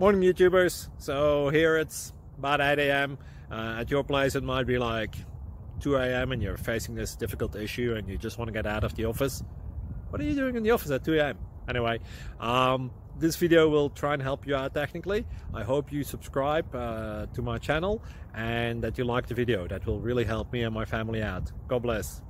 Morning YouTubers. So here it's about 8 a.m. At your place it might be like 2 a.m. and you're facing this difficult issue and you just want to get out of the office. What are you doing in the office at 2 a.m.? Anyway, this video will try and help you out technically. I hope you subscribe to my channel and that you like the video. That will really help me and my family out. God bless.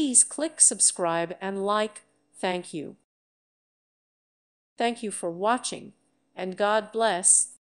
please click subscribe and like. Thank you. Thank you for watching, and God bless.